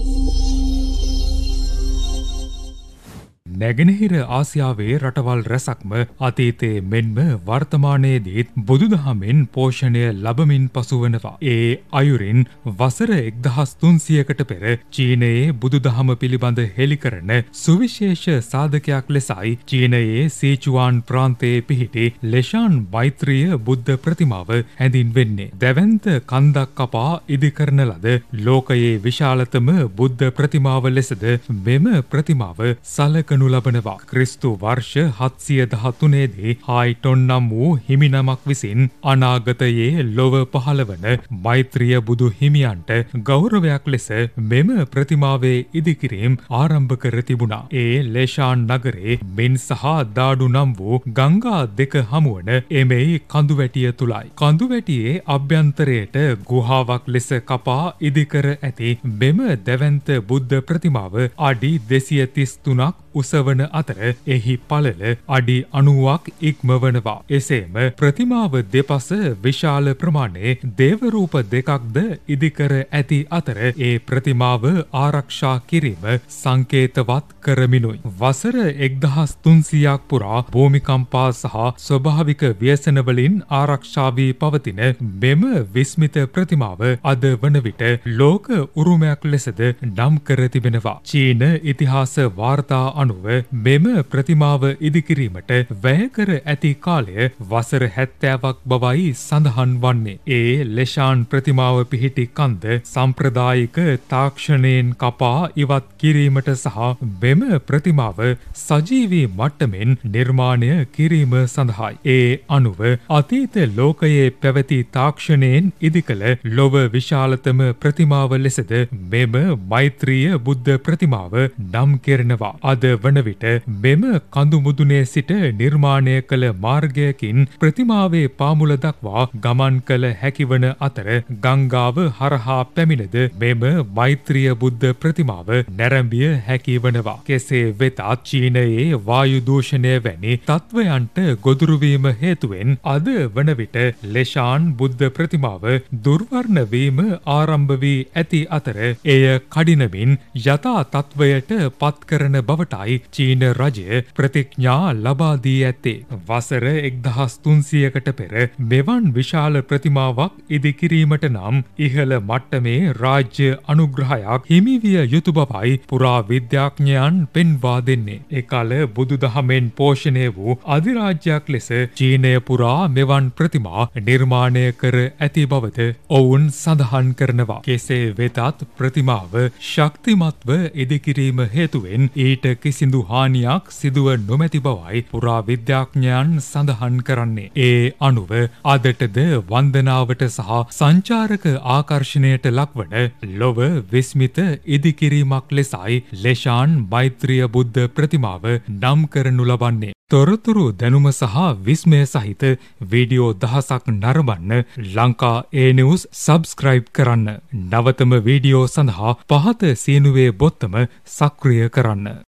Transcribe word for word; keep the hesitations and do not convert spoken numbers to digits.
නැගෙනහිර ආසියාවේ රටවල් රැසක්ම අතීතයේ මෙන්ම වර්තමානයේදීත් බුදුදහමෙන් පෝෂණය ලබමින් පසුවනවා. ඒ අයුරින් වසර එක්දහස් තුන්සියයකට පෙර චීනයේ බුදුදහම පිළිබඳ හෙළි කරන සුවිශේෂ සාධකයක් ලෙසයි චීනයේ සීචුවාන් ප්‍රාන්තයේ පිහිටි ලෙෂාන් මෛත්‍රිය බුද්ධ ප්‍රතිමාව හැඳින්වෙන්නේ. දැවැන්ත කන්දක් කපා ඉදිකරන ලද ලෝකයේ විශාලතම බුද්ධ ප්‍රතිමාව ලෙසද මෙම ප්‍රතිමාව සලකනු ලබනවා. ක්‍රිස්තු වර්ෂ හත්සිය දහතුනේදී හායිටොන් නම් වූ හිමිනමක් විසින් අනාගතයේ ලොව පහළ වන මෛත්‍රිය බුදු හිමියන්ට ගෞරවයක් ලෙස මෙම ප්‍රතිමාවේ ඉදිකිරීම ආරම්භ කර තිබුණා. ඒ ලේෂාන් නගරේ මින් සහ දාඩු නම් වූ ගංගා දෙක හමුවන එමෙයි කඳුවැටිය තුලයි. කඳුවැටියේ අභ්‍යන්තරයට ගුහාවක් ලෙස කපා ඉදිකර ඇති මෙම දැවැන්ත බුද්ධ ප්‍රතිමාව අඩි දෙසිය තිස් තුනක් උසවන අතර එහි පළල අඩි අනූවක් ඉක්මවනවා. එසේම ප්‍රතිමාව දෙපස විශාල ප්‍රමාණයේ දේවරූප දෙකක්ද ඉදිකර ඇති අතර ඒ ප්‍රතිමාව ආරක්ෂා කිරීම සංකේතවත් කරමිනුයි. වසර එක්දහස් තුන්සියයක් පුරා භූමිකම්පා සහ ස්වභාවික ව්‍යසනවලින් ආරක්ෂා වී පවතින මෙම විස්මිත ප්‍රතිමාව අද වන විට ලෝක උරුමයක් ලෙසද නම් කර තිබෙනවා. චීන ඉතිහාස වාර්තා අනුව මෙම ප්‍රතිමාව ඉදිකිරීමට වැය කර ඇති කාලය වසර හැත්තෑවක් බවයි සඳහන් වන්නේ. ඒ ලෙෂාන් ප්‍රතිමාව පිහිටි කන්ද සම්ප්‍රදායික තාක්ෂණයෙන් කපා ඉවත් කිරීමට සහ මෙම ප්‍රතිමාව සජීවී මට්ටමින් නිර්මාණය කිරීම සඳහායි. ඒ අනුව අතීත ලෝකයේ පැවති තාක්ෂණයෙන් ඉදිකළ ලොව විශාලතම ප්‍රතිමාව ලෙසද මෙම මෛත්‍රීය බුද්ධ ප්‍රතිමාව නම් කෙරෙනවා. අද වන විට මෙම කඳු මුදුනේ සිට නිර්මාණය කළ මාර්ගයකින් ප්‍රතිමාවේ පාමුල දක්වා ගමන් කළ හැකිවන අතර ගංගාව හරහා පැමිණද මෙම මෛත්‍රීය බුද්ධ ප්‍රතිමාව නැරඹිය හැකි වනවා. කෙසේ වෙතත් චීනයේ වායු දූෂණය වැනි තත්වයන්ට ගොදුරු වීම හේතුවෙන් අද වන විට ලෙෂාන් බුද්ධ ප්‍රතිමාව දුර්වර්ණ වීම ආරම්භ වී ඇති අතර එය කඩිනමින් යථා තත්වයට පත් කරන බවටයි චීන රජය ප්‍රතිඥා ලබා දී ඇත්තේ. වසර එක්දහස් තුන්සියයකට පෙර මෙවන් විශාල ප්‍රතිමාවක් ඉදිකිරීමට නම් ඉහළ මට්ටමේ රාජ්‍ය අනුග්‍රහයක් හිමිවිය යුතු බවයි පුරා විද්‍යාඥයන් පෙන්වා දෙන්නේ. එකල බුදුදහමෙන් පෝෂණය වූ අධිරාජ්‍යයක් ලෙස චීනය පුරා මෙවන් ප්‍රතිමා නිර්මාණය කර ඇති බවද ඔවුන් සඳහන් කරනවා. කෙසේ වෙතත් ප්‍රතිමාව ශක්තිමත්ව ඉදිකිරීම හේතුවෙන් ඊට කිසිදු හානියක් සිදුව නොමැති බවයි පුරා විද්‍යාඥයන් සඳහන් කරන්නේ. ඒ අනුව අදටද වන්දනාවට සහ සංචාරක ආකර්ෂණයට ලක්වන ලොව විස්මිත ඉදිකිරීමක් ලෙසයි ලෙෂාන් මෛත්‍රීය බුද්ධ ප්‍රතිමාව නම් කරනු ලබන්නේ. තොරතුරු දැනුම සහ විස්මය සහිත වීඩියෝ දහසක් නරඹන්න ලංකා ඒ නිවුස් සබ්ස්ක්‍රයිබ් කරන්න. නවතම වීඩියෝ සඳහා පහත සීනුවේ බොත්තම සක්‍රිය කරන්න.